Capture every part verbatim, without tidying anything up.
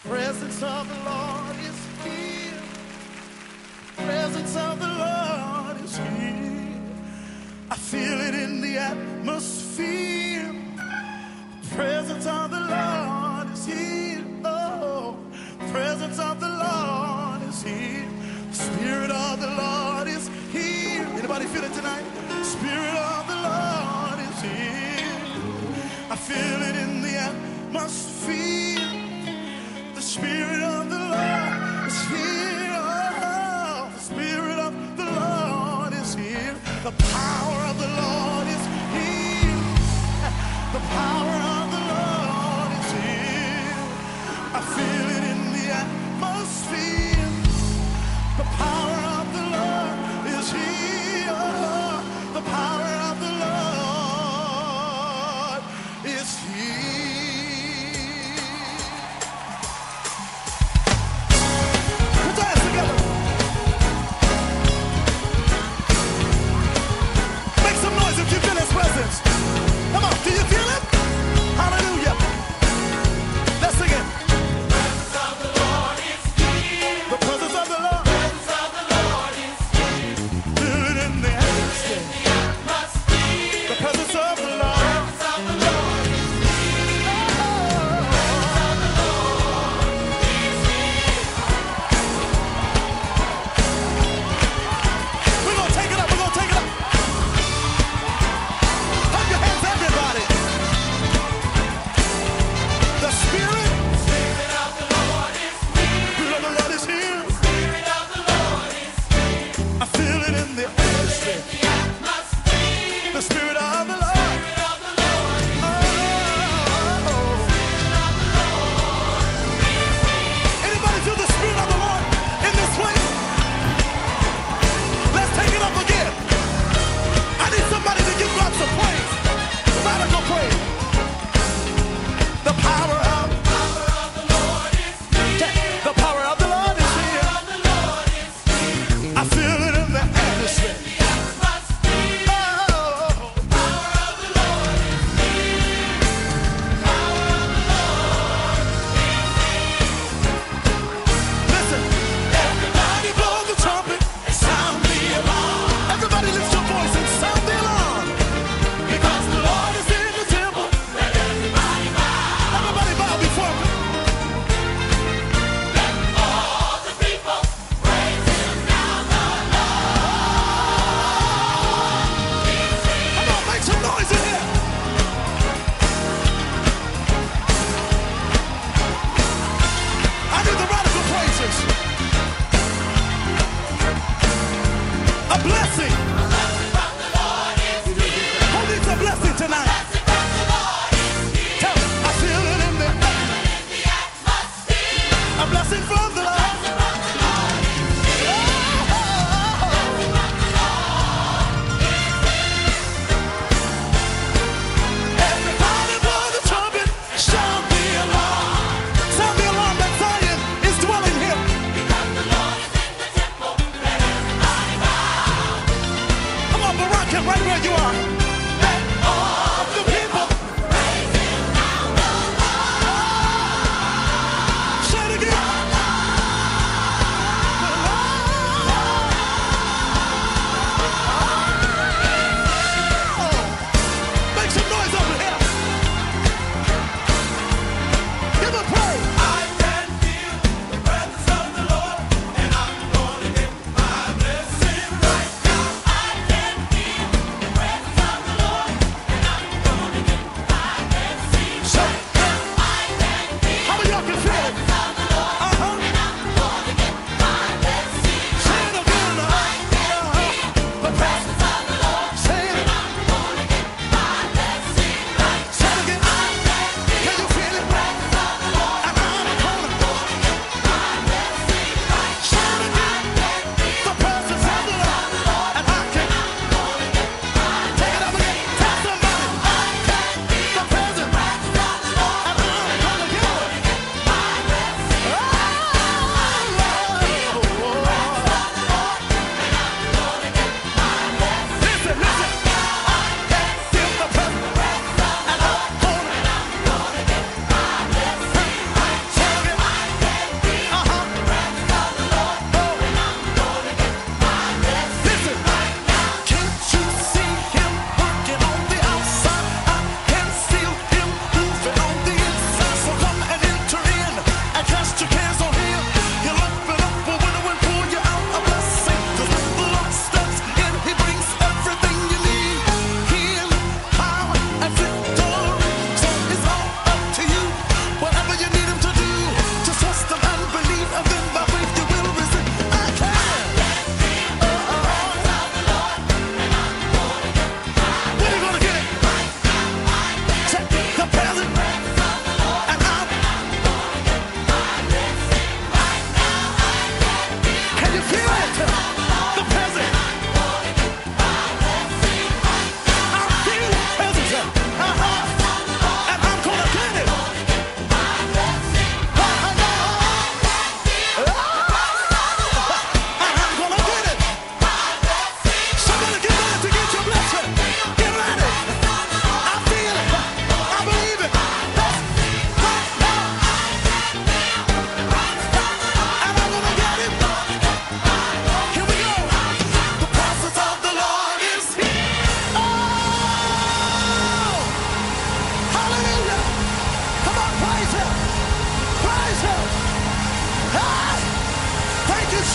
Presence of the Lord is here. Presence of the Lord is here. I feel it in the atmosphere. Presence of the Lord is here. Oh, presence of the Lord is here. Spirit of the Lord is here. Anybody feel it tonight? Spirit of the Lord is here. I feel it in the atmosphere. The Spirit of the Lord is here. Oh, the Spirit of the Lord is here. The power of the Lord is here.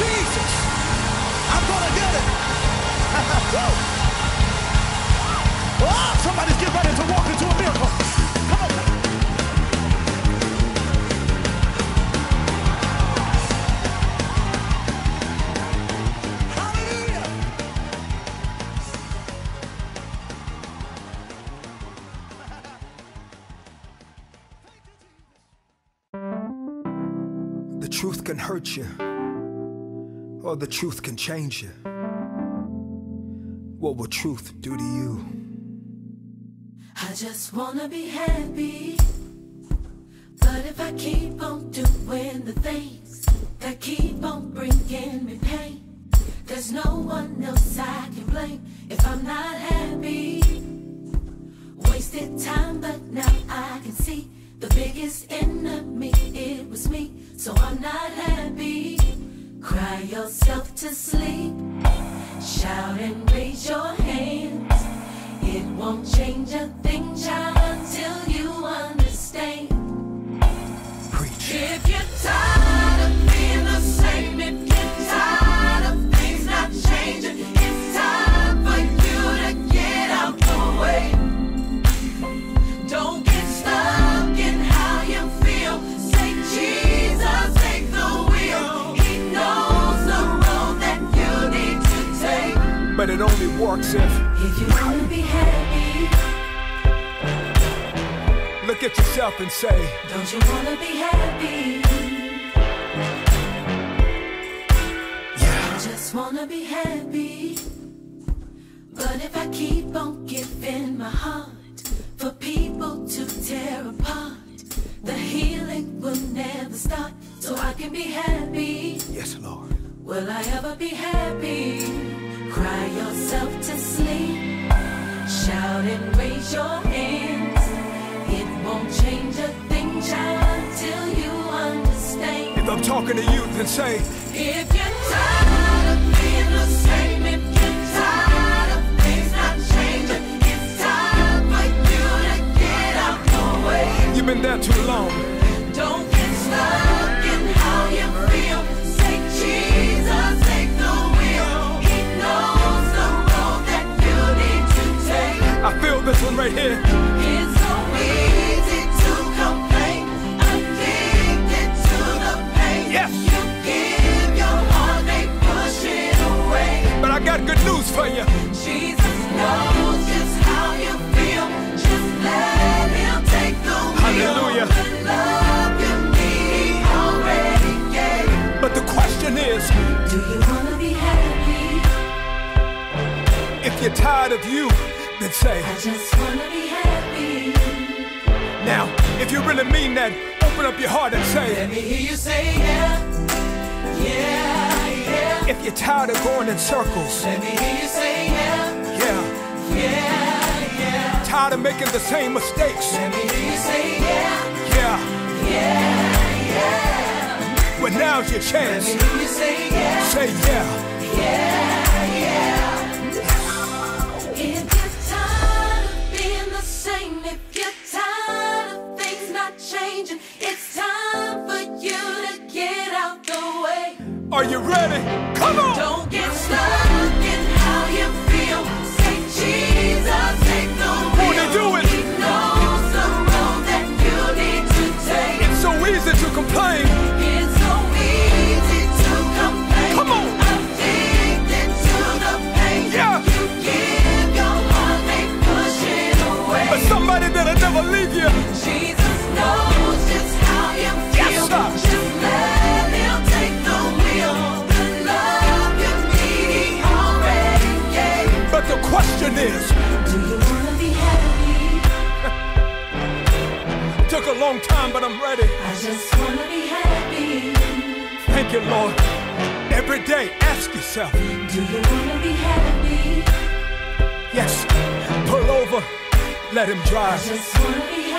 Jesus. I'm gonna get it. Oh, somebody's getting ready to walk into a miracle. Come on. Hallelujah. The truth can hurt you, or the truth can change you. What will truth do to you? I just wanna be happy, but if I keep on doing the things that keep on bringing me pain, there's no one else I can blame if I'm not happy. Wasted time, but now I can see the biggest enemy, it was me, so I'm not happy. Cry yourself to sleep, shout and raise your hands. It won't change a thing, child, until you understand. Preach. If you're tired of being the same, if you're tired of things not changing, it's time for you to get out the way. Don't get stuck in how you feel. Say, Jesus, take the wheel. He knows the road that you need to take. But it only works if If you wanna be happy, look at yourself and say, don't you wanna be happy? yeah. I just wanna be happy. But if I keep on giving my heart for people to tear apart, the healing will never start, so I can be happy. Yes, Lord. Will I ever be happy? Cry yourself to sleep, shout and raise your hands. It won't change a thing, child, until you understand. If I'm talking to you, then say, If you're tired of being the same, if you're tired of things not changing, it's time for you to get out the way. you've been there too long. Don't get stuck in how you feel. Say, Jesus, take the wheel. He knows the road that you need to take. I feel this one right here. It's so easy to complain, addicted to the pain. Yes. You give your heart, they push it away. But I got good news for you. Jesus knows just how you feel. Just let him take the wheel. Hallelujah. The love you need, he already gave. But the question is, Do you wanna be happy? if you're tired of you, then say, I just wanna be happy. now, if you really mean that, open up your heart and Let say, me hear you say yeah, yeah, yeah. if you're tired of going in circles, Let me hear you say yeah, yeah, yeah, yeah. tired of making the same mistakes, Let me hear you say yeah, yeah, yeah, yeah. well now's your Let chance. me hear you say yeah, Say yeah, yeah, yeah. If you're tired of being the same, if you're tired of things not changing, it's time for you to get out the way. are you ready? Come on! Don't get stuck in how you feel. Say, Jesus, take the wheel. Won't he do it? He knows the road that you need to take. It's so easy to complain. It's so easy to complain. Come on. Addicted to the pain. Yeah. You give your heart, they push it away. But somebody that'll never leave you. Jesus knows just how you Yes, feel. sir. Just let him take the wheel. The love you need, he already gave. But the question is, Do you wanna be happy? took a long time, but I'm ready. I just wanna be happy. Thank you, Lord. Every day, ask yourself, Do you wanna be happy? yes, pull over, let him I drive. just wanna be